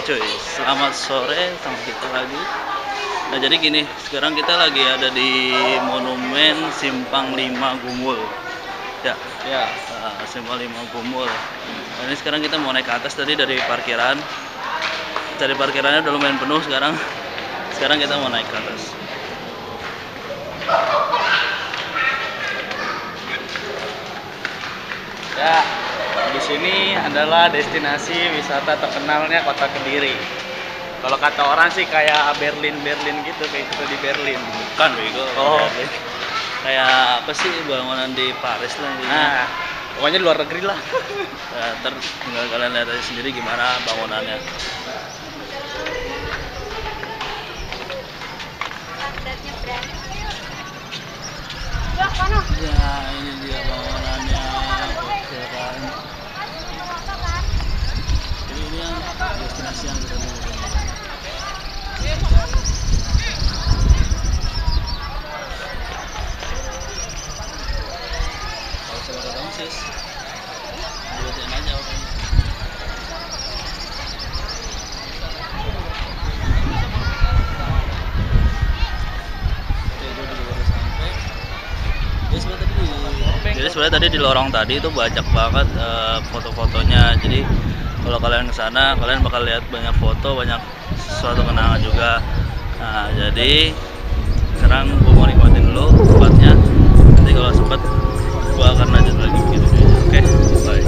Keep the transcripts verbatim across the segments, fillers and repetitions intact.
Oke cuy, selamat sore sama kita lagi. Nah jadi gini, sekarang kita lagi ada di Monumen Simpang Lima Gumul. Ya, Ya. uh, Simpang Lima Gumul. Nah, ini sekarang kita mau naik ke atas tadi dari parkiran. Dari parkirannya udah lumayan penuh sekarang. Sekarang kita mau naik ke atas. Ya, di sini adalah destinasi wisata terkenalnya kota Kediri. Kalau kata orang sih kayak Berlin Berlin gitu, kayak gitu di Berlin. Bukan bego. Oh. Kayak apa sih bangunan di Paris lah intinya. Nah, pokoknya luar negeri lah. Ya, ntar tinggal kalian lihat aja sendiri gimana bangunannya. Ya ini dia bangunannya, keren. Jadi ini yang destinasi yang kita mau. Kalau saya datang sis, buatin aja oke. Jadi sebenarnya tadi di lorong tadi itu banyak banget uh, foto-fotonya. Jadi kalau kalian ke sana kalian bakal lihat banyak foto, banyak sesuatu kenangan juga. Nah, jadi sekarang gue mau nikmatin dulu tempatnya. Nanti kalau sempet gue akan lanjut lagi gitu. Oke, bye.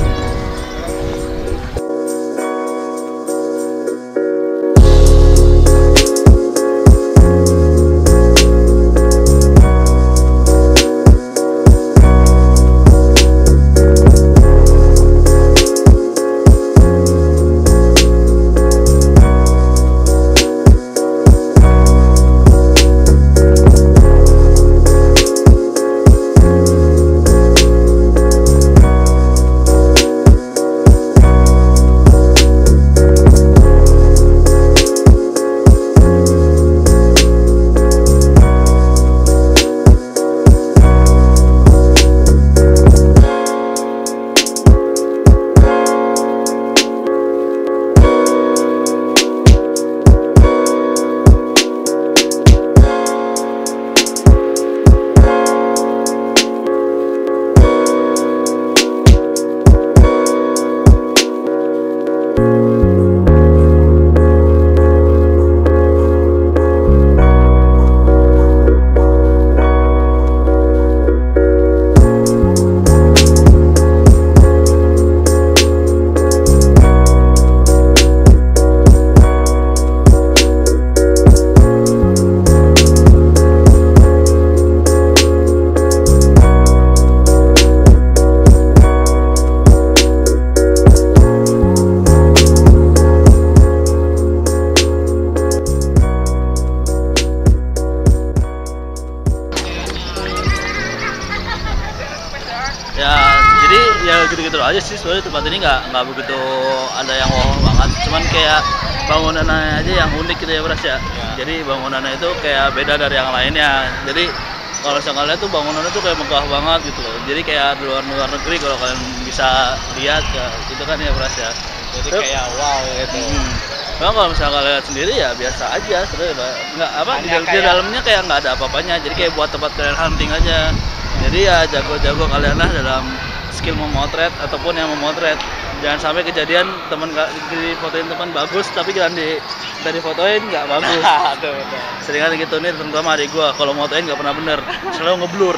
Ya jadi ya gitu-gitu aja sih, sebenarnya tempat ini nggak nggak begitu ada yang wow banget, cuman kayak bangunannya aja yang unik gitu ya Bras ya. Ya. Jadi bangunannya itu kayak beda dari yang lainnya. Jadi kalau misalnya kalian tuh bangunannya tuh kayak megah banget gitu loh. Jadi kayak di luar luar negeri kalau kalian bisa lihat ya gitu kan ya Bras ya. Jadi Tuh, kayak wow gitu. Hmm. Nah, kalau misalnya kalian lihat sendiri ya biasa aja sebenarnya, nggak apa di, Hanya di kayak- dalamnya kayak nggak ada apa-apanya. Jadi kayak buat tempat kalian hunting aja. Jadi ya jago-jago kalian lah dalam skill memotret ataupun yang memotret. Jangan sampai kejadian teman di fotoin teman bagus tapi jangan di dari fotoin nggak bagus. Tuh, betul. Sering kali gitu nih, terutama adik gua kalau motoin nggak pernah bener, selalu ngeblur.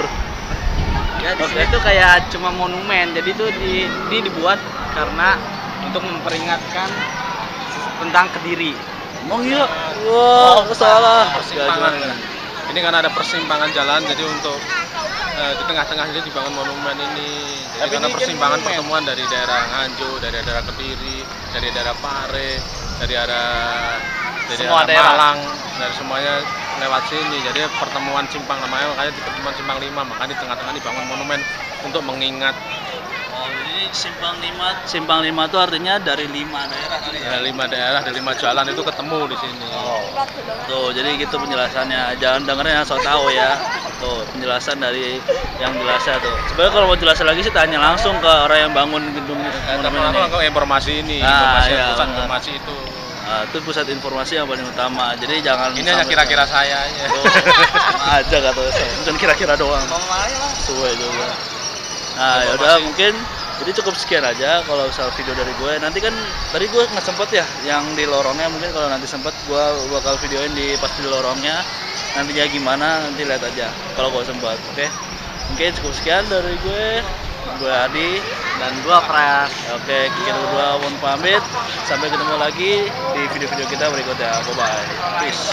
Ya di sini tuh kayak cuma monumen. Jadi tuh di, di dibuat karena untuk memperingatkan tentang Kediri. Emang iya? Wah, salah. Persimpangan. Ini kan ada persimpangan jalan, jadi untuk eh, di tengah-tengah ini dibangun monumen ini. Jadi Tapi karena ini persimpangan monumen. pertemuan dari daerah Nganjuk, dari daerah Kediri, dari daerah Pare, dari daerah dari Semua daerah daerah. Malang, dari semuanya lewat sini. Jadi pertemuan Simpang namanya, makanya di pertemuan Simpang Lima, makanya di tengah-tengah dibangun monumen untuk mengingat. Oh, ini Simpang Lima. Simpang Lima itu artinya dari lima daerah kali ya. Ya, lima daerah, dari lima jalan itu ketemu di sini. Tuh, jadi gitu penjelasannya. Jangan dengerin yang so tahu ya. Tuh, penjelasan dari yang jelasnya tuh. Sebenarnya kalau mau jelasin lagi sih tanya langsung ke orang yang bangun gedung Eh, monumen teman-teman ini. langsung informasi ini, Ah, informasi iya, yang pusat benar. informasi itu. Uh, itu pusat informasi yang paling utama. Jadi jangan Ini hanya kira-kira saya aja. Oh, sama aja kata saya. Bukan kira-kira doang. Ngomong aja lah. Sesuai juga. Nah, ya udah mungkin jadi cukup sekian aja kalau soal video dari gue. Nanti kan tadi gue nggak sempet ya yang di lorongnya, mungkin kalau nanti sempet gue bakal videoin di pas di lorongnya. Nantinya gimana nanti lihat aja kalau gue sempet. Oke. Mungkin cukup sekian dari gue. Gue Adi Dan gua Pras. Oke, kita berdua mohon pamit. Sampai ketemu lagi di video-video kita berikutnya. Bye-bye. Peace.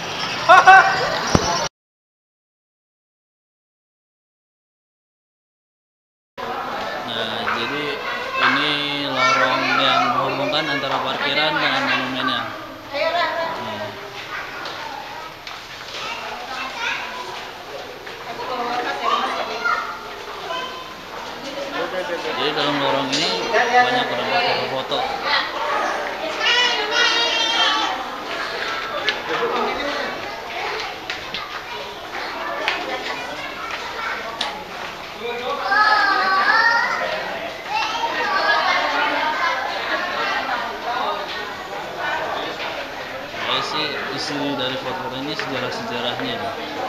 Nah, jadi ini lorong yang menghubungkan antara parkiran dengan monumennya. Nih. Jadi dalam lorong ini banyak orang foto-foto. Saya sih isi dari foto ini sejarah-sejarahnya.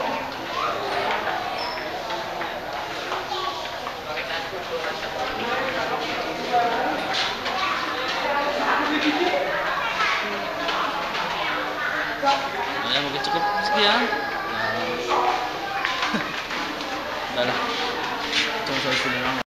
Ya mungkin cukup sekian. Nah, udah lah. Cuma sampai sini doang.